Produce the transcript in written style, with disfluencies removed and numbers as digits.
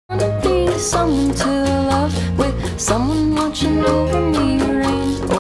Wanna be someone to love with someone watching over me.